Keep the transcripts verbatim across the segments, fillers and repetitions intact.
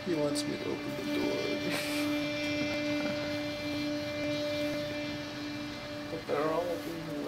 He wants me to open the door. But they're all open.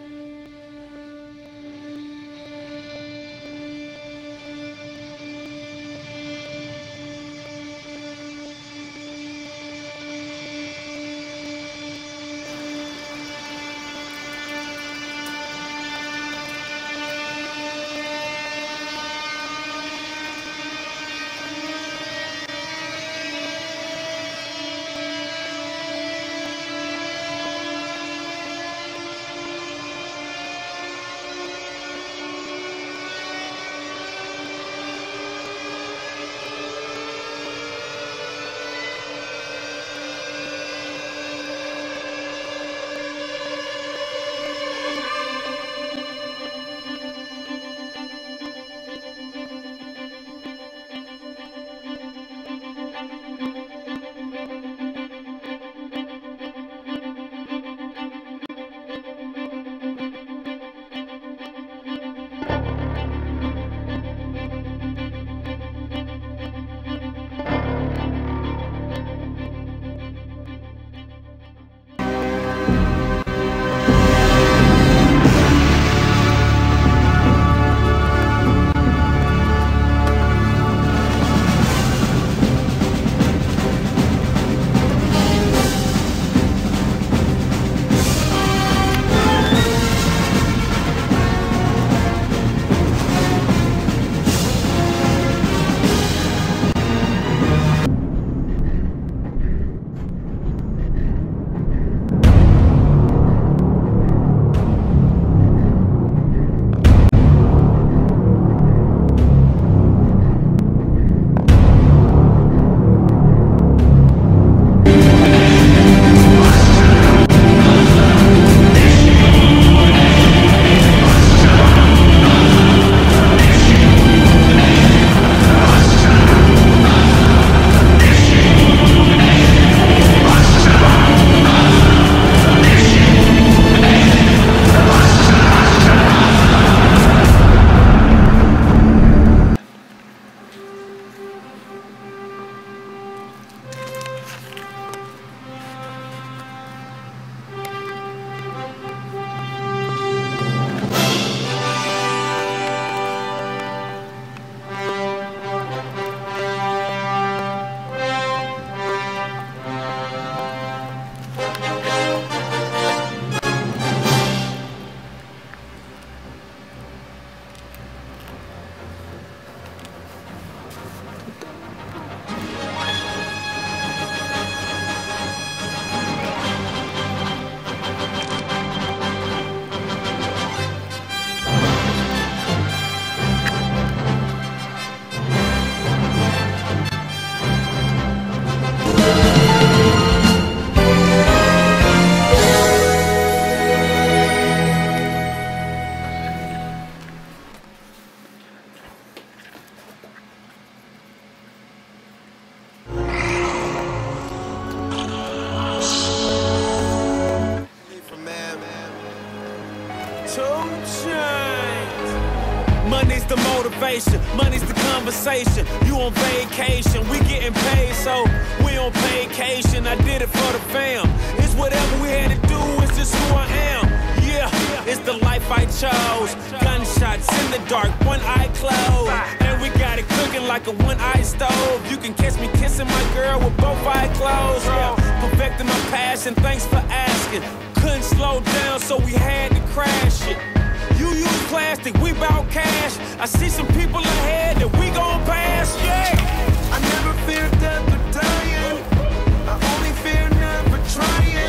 Money's the motivation, money's the conversation. You on vacation, we getting paid, so we on vacation. I did it for the fam. It's whatever we had to do, it's just who I am. Yeah, it's the life I chose. Gunshots in the dark, one eye closed. And we got it cooking like a one-eye stove. You can catch me kissing my girl with both eyes closed. Yeah, perfecting my passion, thanks for asking. Couldn't slow down, so we had to crash it. You use plastic, we bout cash. I see some people ahead that we gon' pass, yeah. I never fear death or dying. I only fear never trying.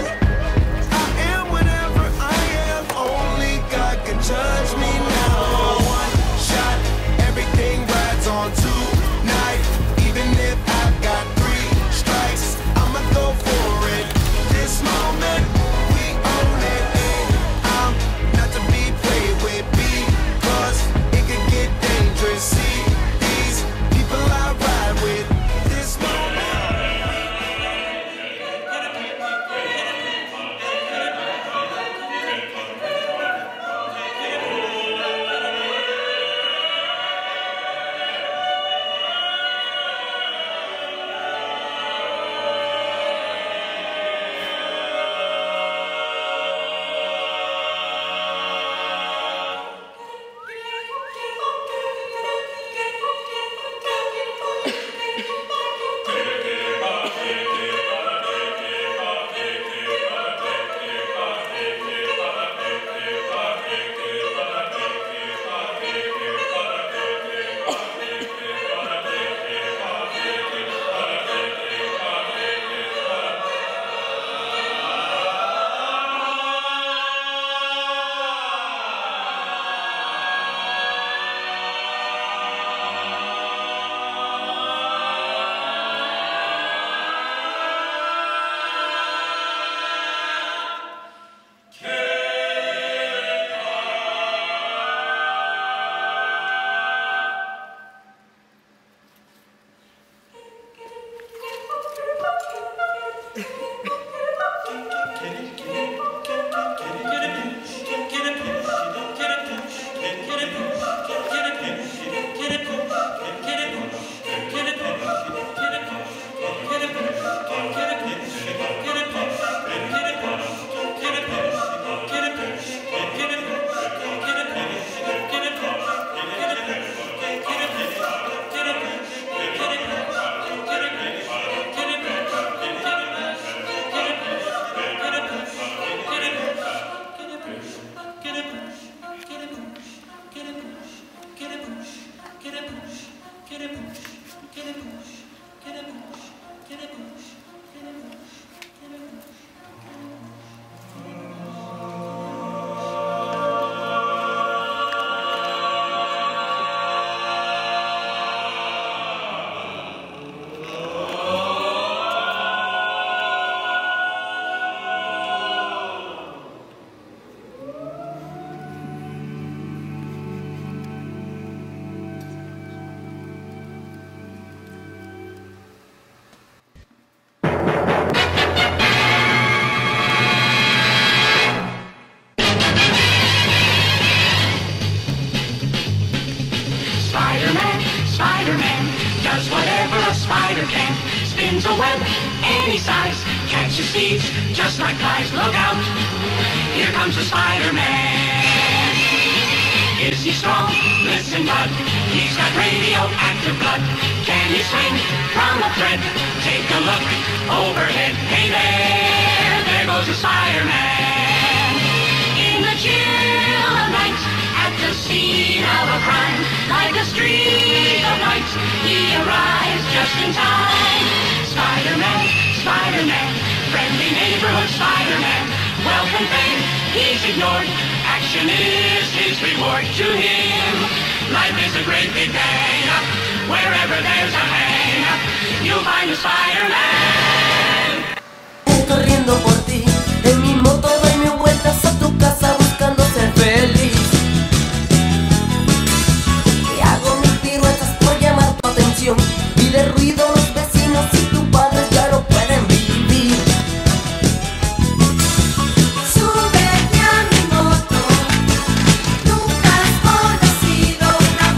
I am whatever I am. Only God can judge me now. One shot, everything rides on tonight. Even if I've got three strikes, I'ma go for it. This moment, we own it. And I'm not to be played with because it could get dangerous. See these people I ride with. spider can. Spins a web any size, catches thieves just like flies. Look out, here comes the Spider-Man. Is he strong? Listen, bud, he's got radioactive blood. Can he swing from a thread? Take a look overhead. Hey there, there goes the Spider-Man. In the chill of night, at the scene of a crime, like a streak of light, he arrives just in time. Spider-Man, Spider-Man, friendly neighborhood Spider-Man. Wealth and fame, he's ignored. Action is his reward to him. Life is a great big bang. Wherever there's a hang, you'll find a Spider-Man. Corriendo por ti, en mi moto doy mis vueltas a tu casa buscando ser feliz. Y hago mis piruetas por llamar tu atención y de ruido los vecinos y tu padre ya no pueden vivir. Súbete a mi moto, nunca has conocido una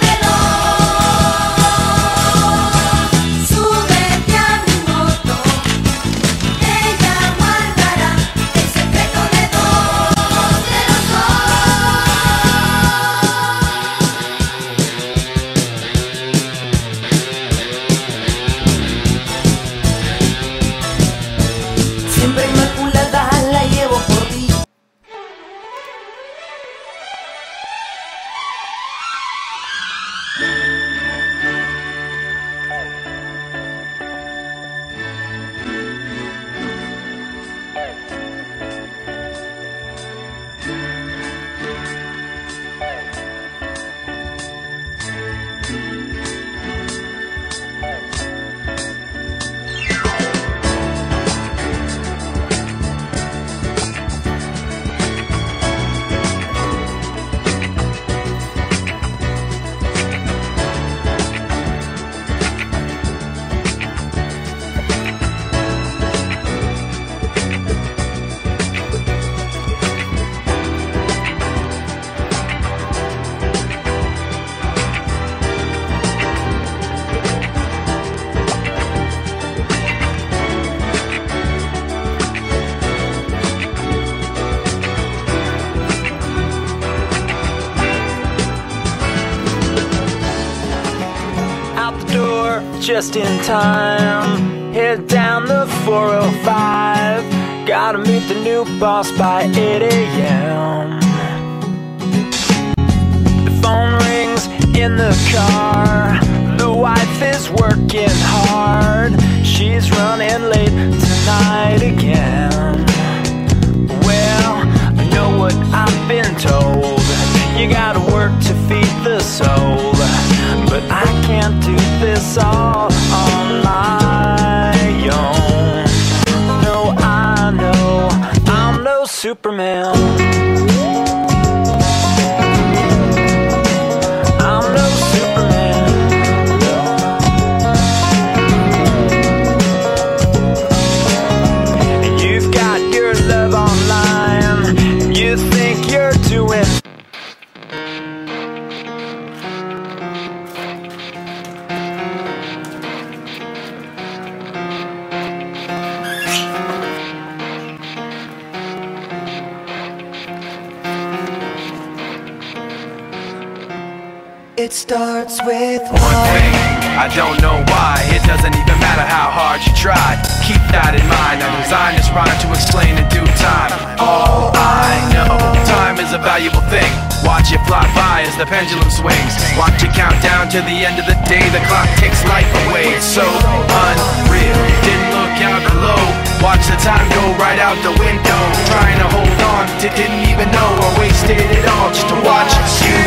portamelón. Súbete a mi moto, ella guardará el secreto de dos de los dos. Siempre inmaculada la llevo por ti. Just in time, head down the four oh five. Gotta meet the new boss by eight A M The phone rings in the car. The wife is working hard. She's running late tonight again. Well, I know what I've been told. You gotta work to feed the soul. But I can't do this all on my own. No, I know I'm no Superman. I'm no Superman. And you've got your love online, and you think you're doing It starts with one thing, I don't know why. It doesn't even matter how hard you try. Keep that in mind. I designed this rhyme to explain in due time. All I know, time is a valuable thing. Watch it fly by as the pendulum swings. Watch it count down to the end of the day. The clock takes life away. It's so unreal. Didn't look out below. Watch the time go right out the window. Trying to hold on, didn't even know I wasted it all just to watch you